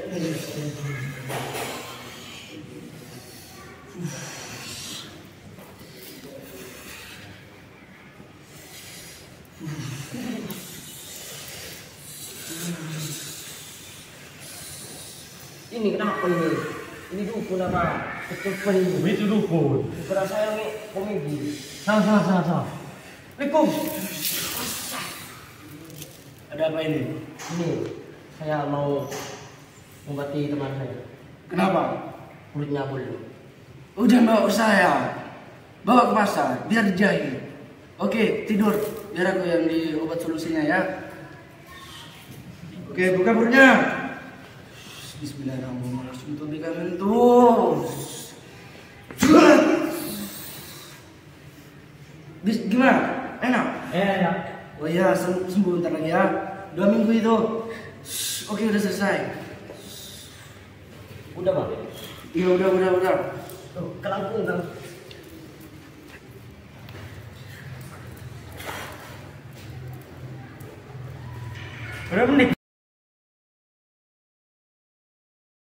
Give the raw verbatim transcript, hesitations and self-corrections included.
Ini kenapa ini? Ini dukun apa? Ketupat ini. Itu dukun. Bukan saya ini komedi. Salah, salah, salah, salah. Assalamualaikum. Ada apa ini? Ini saya mau mengobati teman saya. Kenapa? Kulitnya bulu. Udah bawa ke saya. Bawa ke pasar, biar dijahit. Oke, tidur. Biar aku yang di obat solusinya ya. Oke, buka perutnya. Bismillahirrahmanirrahim. Untuk dikamen terus. Bis, gimana? Enak? Eh, ya. Oh iya, sem- sembuh ntar lagi ya. Dua minggu itu. Oke, udah selesai. Udah bang. Iya, udah, udah, udah. Tuh, ke Lampung bang. Berapa menit?